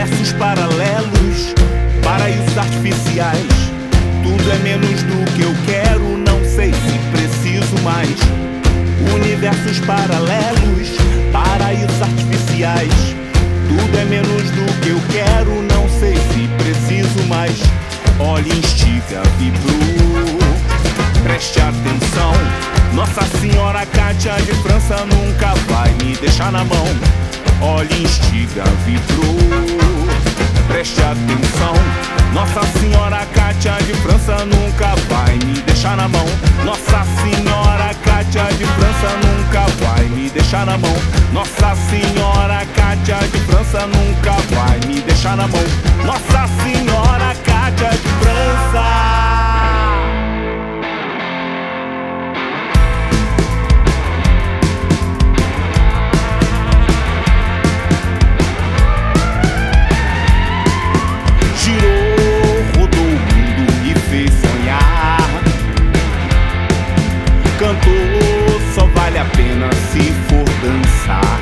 Universos paralelos, paraísos artificiais. Tudo é menos do que eu quero, não sei se preciso mais. Universos paralelos, paraísos artificiais. Tudo é menos do que eu quero, não sei se preciso mais. Olhe, instiga, vibrou, preste atenção. Nossa Senhora Cátia de França nunca vai me deixar na mão. Olhe, instiga, vibrou, preste atenção. Nossa Senhora Cátia de França nunca vai me deixar na mão. Nossa Senhora Cátia de França nunca vai me deixar na mão. Nossa Senhora Cátia de França nunca vai me deixar na mão. Nossa Senhora Cátia de França. Cantor só vale a pena se for dançar.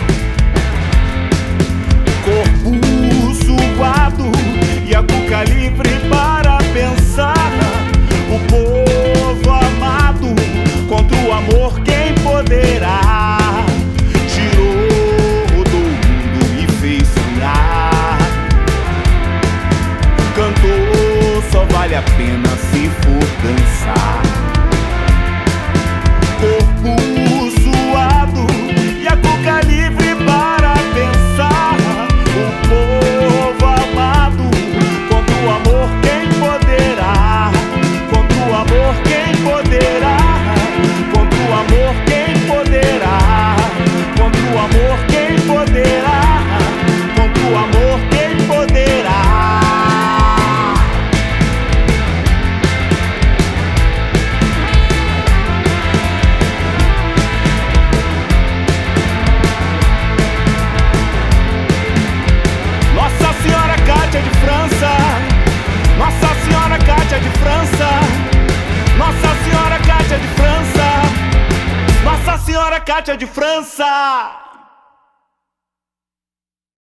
Corpo suado e a boca livre para pensar. O povo amado contra o amor, quem poderá? Girou, rodou o mundo e fez sonhar. Cantor só vale a pena se for dançar. Corpo suado e a cuca livre para pensar. O povo amado contra o amor, quem poderá? Contra o amor, quem poderá? Contra o amor, quem poderá? Contra o amor, quem poderá? Contra o amor, quem poderá? Nossa Senhora Cátia de França, Nossa Senhora Cátia de França, Nossa Senhora Cátia de França, Nossa Senhora Cátia de França.